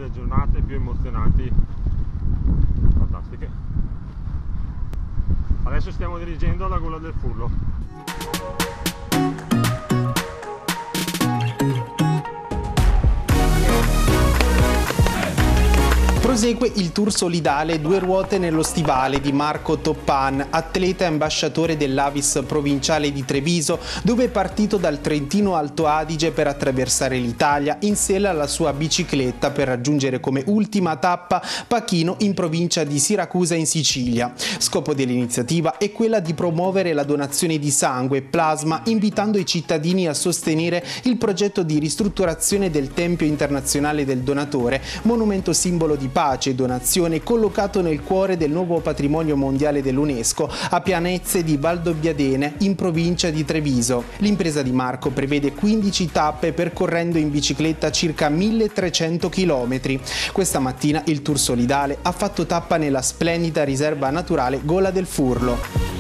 delle giornate più emozionanti, fantastiche. Adesso stiamo dirigendo alla Gola del Furlo. Prosegue il tour solidale Due ruote nello stivale di Marco Toppan, atleta e ambasciatore dell'Avis provinciale di Treviso, dove è partito dal Trentino Alto Adige per attraversare l'Italia in sella alla sua bicicletta per raggiungere come ultima tappa Pachino in provincia di Siracusa in Sicilia. Scopo dell'iniziativa è quella di promuovere la donazione di sangue e plasma, invitando i cittadini a sostenere il progetto di ristrutturazione del Tempio Internazionale del Donatore, monumento simbolo di pace e donazione collocato nel cuore del nuovo patrimonio mondiale dell'UNESCO a Pianezze di Valdobbiadene in provincia di Treviso. L'impresa di Marco prevede 15 tappe percorrendo in bicicletta circa 1300 km. Questa mattina il tour solidale ha fatto tappa nella splendida riserva naturale Gola del Furlo.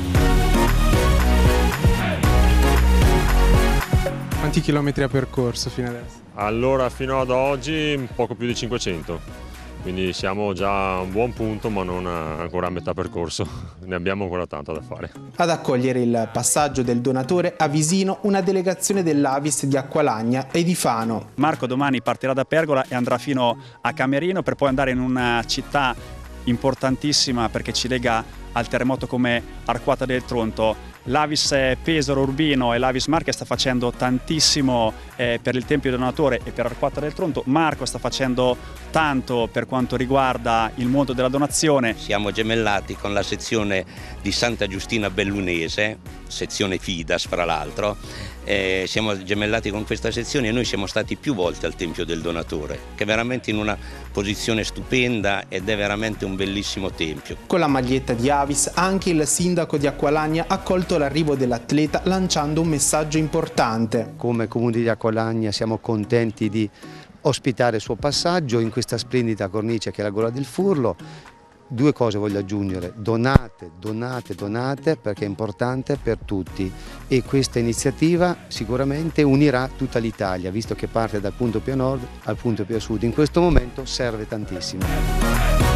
Quanti chilometri ha percorso fino adesso? Allora, fino ad oggi poco più di 500. Quindi siamo già a un buon punto, ma non ancora a metà percorso, ne abbiamo ancora tanto da fare. Ad accogliere il passaggio del donatore a Visino una delegazione dell'Avis di Acqualagna e di Fano. Marco domani partirà da Pergola e andrà fino a Camerino per poi andare in una città importantissima perché ci lega al terremoto come Arquata del Tronto. L'Avis Pesaro Urbino e l'Avis Marche sta facendo tantissimo per il Tempio Donatore e per Arquata del Tronto. Marco sta facendo tanto per quanto riguarda il mondo della donazione. Siamo gemellati con la sezione di Santa Giustina Bellunese, sezione Fidas fra l'altro. Siamo gemellati con questa sezione e noi siamo stati più volte al Tempio del Donatore, che è veramente in una posizione stupenda ed è veramente un bellissimo tempio. Con la maglietta di Avis anche il sindaco di Acqualagna ha accolto l'arrivo dell'atleta lanciando un messaggio importante. Come comune di Acqualagna siamo contenti di ospitare il suo passaggio in questa splendida cornice che è la Gola del Furlo. Due cose voglio aggiungere: donate, donate, donate, perché è importante per tutti e questa iniziativa sicuramente unirà tutta l'Italia, visto che parte dal punto più a nord al punto più a sud. In questo momento serve tantissimo.